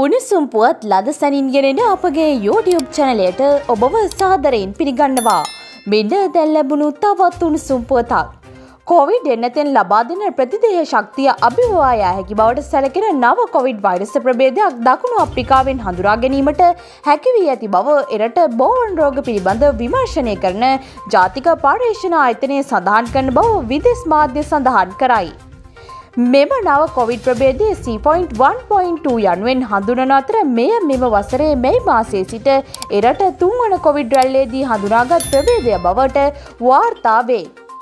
උණුසුම් පුවත් ලද සැනින් ගෙනෙන අපගේ YouTube චැනලයට ඔබව සාදරයෙන් පිළිගන්නවා. මෙන්න දැන් ලැබුණු තවත් උණුසුම් පුවතක්. කොවිඩ් එන්නතෙන් ලබා දෙන ප්‍රතිදේහ ශක්තිය අභිබවා යා හැකි බවට සැලකෙන නව කොවිඩ් වෛරස් ප්‍රභේදයක් දකුණු අප්‍රිකාවෙන් හඳුනා ගැනීමට හැකි වී ඇති බව එරට බෝවන් රෝග පිළිබඳ විමර්ශනය කරන ජාතික පර්යේෂණ ආයතනය සඳහන් කරන බව විදේශ මාධ්‍ය සඳහන් කරයි. මෙම නව කොවිඩ් ප්‍රභේදය C.1.2 යනුවෙන් හඳුනන අතර මෙය මෙම වසරේ මැයි මාසයේ සිට එරට තුන්වන කොවිඩ් රැල්ලේදී හඳුනාගත් ප්‍රභේදය බවට වාර්තා වේ.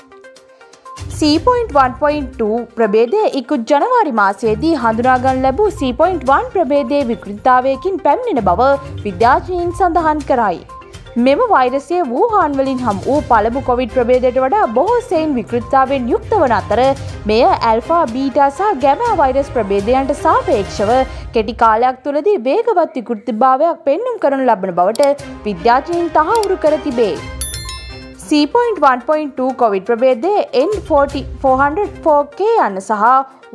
C.1.2 ප්‍රභේදය ඉක්ුත් ජනවාරි මාසයේදී හඳුනාගනු ලැබූ C.1 ප්‍රභේදයේ විකෘතිතාවයකින් පැමිණෙන බව විද්‍යාඥයින් සඳහන් කරයි. මෙම වෛරසය වූහාන් වලින් හමු වූ පළමු කොවිඩ් ප්‍රභේදයට වඩා බොහෝ සෙයින් විකෘතිතාවයෙන් යුක්ත වන අතර මෙය ඇල්ෆා බීටා සහ ගැමා වෛරස් ප්‍රභේදයන්ට සාපේක්ෂව කෙටි කාලයක් තුළදී වේගවත් විකෘතිභාවයක් පෙන්නුම් කරනු ලබන බවට විද්‍යාඥයින් තහවුරු කර තිබේ. C.1.2 කොවිඩ් ප්‍රභේදයේ N404K යන සහ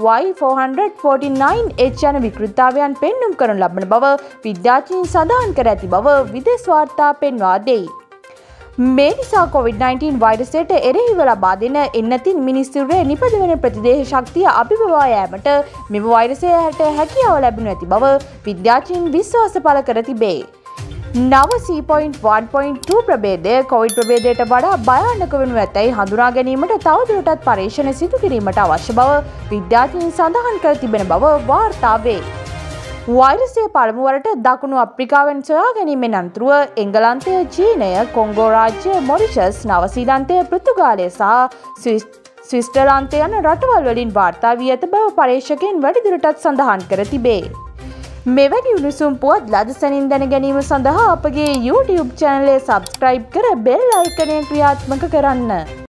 Y449H යන විකෘතිතාවයන් පෙන්නුම් කරනු ලබන බව විද්‍යාඥයින් සඳහන් කර ඇති බව විදේශ වාර්තා පෙන්වා දෙයි. මේ නිසා COVID-19 වෛරසයට එරෙහිව ලබා දෙන එන්නතින් මිනිස්සුන්ගේ නිපදවන ප්‍රතිදේහ ශක්තිය අභිබවා යෑමට මෙම වෛරසයට හැකියාව ලැබෙනු ඇති බව විද්‍යාඥයින් විශ්වාස පළ කර තිබේ. නව C.1.2 ප්‍රභේදය කොවිඩ් ප්‍රභේදයට වඩා භයානක වනු ඇතැයි හඳුනා ගැනීමට තවදුරටත් පරීක්ෂණ සිදු කිරීමට අවශ්‍ය බව විද්‍යාඥයින් සඳහන් කර තිබෙන බව වාර්තා වේ. වෛරසය පළමුවරට දකුණු අප්‍රිකාවෙන් සොයා ගැනීමෙන් අනතුරුව එංගලන්තය, චීනය, කොංගෝ රාජ්‍ය, මොරිෂස්, නවසීලන්තය, පෘතුගාලය සහ ස්විට්සර්ලන්තය යන රටවල් වලින් වාර්තා වී ඇත බව පරීක්ෂකයන් වැඩිදුරටත් සඳහන් කර තිබේ. මෙවැනි උණුසුම් පුවත් ලද සැනින් දැන ගැනීම සඳහා අපගේ YouTube චැනලය සබ්ස්ක්‍රයිබ් කර බෙල් අයිකනය ක්‍රියාත්මක කරන්න.